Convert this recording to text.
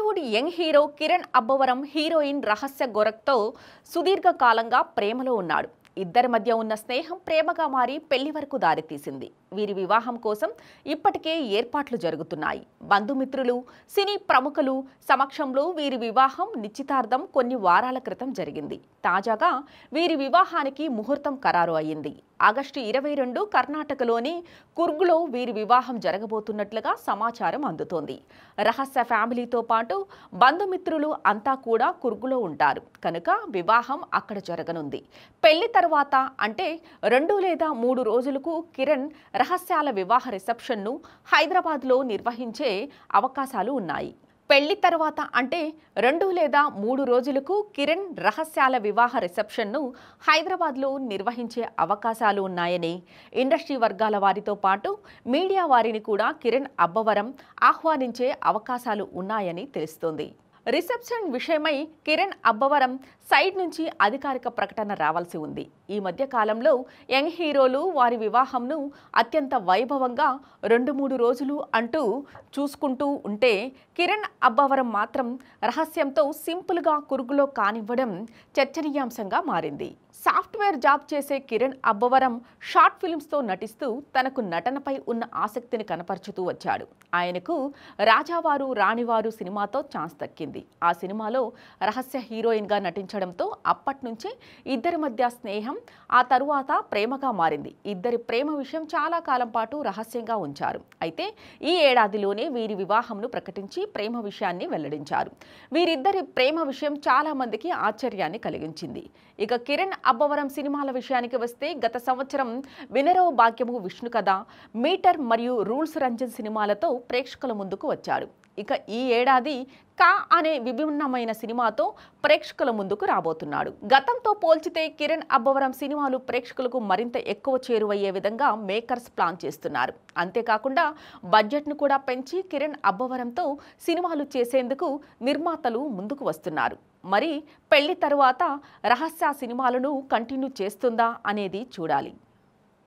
Tollywood young hero Kiran Abbavaram heroine Rahasya గొరక్తో సుదీర్ఘ కాలంగా ప్రేమలో ఉన్నాడు. ఇద్దరి మధ్య ఉన్న స్నేహం ప్రేమగా మారి పెళ్లి వరకు దారితీసింది. వీరి వివాహం కోసం ఇప్పటికే ఏర్పాట్లు జరుగుతున్నాయి. బంధుమిత్రులు, సినీ ప్రముఖులు సమక్షంలో వీరి వివాహం నిశ్చితార్థం కొన్ని వారాల క్రితం జరిగింది. తాజాగా వీరి వివాహానికి ముహూర్తం ఖరారు అయ్యింది. ఆగస్టు 22 కర్ణాటకలోని కుర్గ్లో వీరి వివాహం జరగబోతున్నట్లుగా సమాచారం అందుతోంది. రహస్య ఫ్యామిలీతో పాటు బంధుమిత్రులు అంతా కూడా కుర్గ్లో ఉంటారు కనుక వివాహం అక్కడ జరగనుంది. పెళ్లి తర్వాత అంటే 2 లేదా 3 రోజులకు కిరణ్ రహస్యాల వివాహ రిసెప్షన్ను హైదరాబాద్లో నిర్వహించే అవకాశాలు ఉన్నాయి. పెళ్లి తర్వాత అంటే 2 లేదా 3 రోజులకు కిరణ్ రహస్యాల వివాహ రిసెప్షన్ను హైదరాబాద్లో నిర్వహించే అవకాశాలు ఉన్నాయని ఇండస్ట్రీ వర్గాల వారితో పాటు మీడియా వారిని కూడా కిరణ్ అబ్బవరం ఆహ్వానించే అవకాశాలు ఉన్నాయని తెలుస్తోంది. రిసెప్షన్ విషయమై కిరణ్ అబ్బవరం సైడ్ నుంచి అధికారిక ప్రకటన రావాల్సి ఉంది. ఈ మధ్య కాలంలో యంగ్ హీరోలు వారి వివాహంను అత్యంత వైభవంగా 2-3 రోజులు అంటూ చూసుకుంటూ ఉంటే కిరణ్ అబ్బవరం మాత్రం రహస్యంతో సింపుల్గా కుర్గ్లో కానివ్వడం చర్చనీయాంశంగా మారింది. సాఫ్ట్వేర్ జాబ్ చేసే కిరణ్ అబ్బవరం షార్ట్ ఫిల్మ్స్తో నటిస్తూ తనకు నటనపై ఉన్న ఆసక్తిని కనపరుచుతూ వచ్చాడు. ఆయనకు రాజావారు రాణివారు సినిమాతో ఛాన్స్ దక్కింది. ఆ సినిమాలో రహస్య హీరోయిన్గా నటించడంతో అప్పట్నుంచి ఇద్దరి మధ్య స్నేహం, ఆ తరువాత ప్రేమగా మారింది. ఇద్దరి ప్రేమ విషయం చాలా కాలం పాటు రహస్యంగా ఉంచారు. అయితే ఈ ఏడాదిలోనే వీరి వివాహంను ప్రకటించి ప్రేమ విషయాన్ని వెల్లడించారు. వీరిద్దరి ప్రేమ విషయం చాలా మందికి ఆశ్చర్యాన్ని కలిగించింది. ఇక కిరణ్ అబ్బవరం సినిమాల విషయానికి వస్తే గత సంవత్సరం వినరో భాగ్యము విష్ణు కథ, మీటర్ మరియు రూల్స్ రంజన్ సినిమాలతో ప్రేక్షకుల ముందుకు వచ్చాడు. ఇక ఈ ఏడాది కా అనే విభిన్నమైన సినిమాతో ప్రేక్షకుల ముందుకు రాబోతున్నాడు. గతంతో పోల్చితే కిరణ్ అబ్బవరం సినిమాలు ప్రేక్షకులకు మరింత ఎక్కువ చేరువయ్యే విధంగా మేకర్స్ ప్లాన్ చేస్తున్నారు. అంతేకాకుండా బడ్జెట్ను కూడా పెంచి కిరణ్ అబ్బవరంతో సినిమాలు చేసేందుకు నిర్మాతలు ముందుకు వస్తున్నారు. మరి పెళ్లి తరువాత రహస్య సినిమాలను కంటిన్యూ చేస్తుందా అనేది చూడాలి.